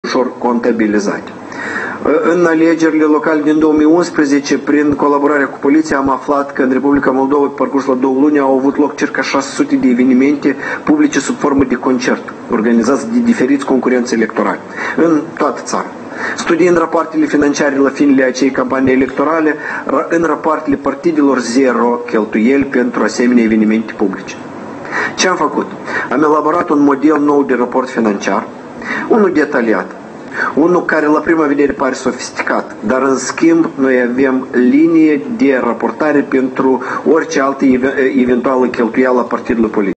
ușor contabilizate. În alegerile locale din 2011, prin colaborarea cu poliția, am aflat că în Republica Moldova, pe parcursul la 2 luni, au avut loc circa 600 de evenimente publice sub formă de concert, organizați de diferiți concurenți electorali, în toată țara. Studiind rapoartele financiare la finele acei campanii electorale, în rapoartele partidelor zero cheltuieli pentru asemenea evenimente publice. Ce am făcut? Am elaborat un model nou de raport financiar, unul detaliat, unul care la prima vedere pare sofisticat, dar în schimb noi avem linie de raportare pentru orice altă eventuală cheltuială a partidului politic.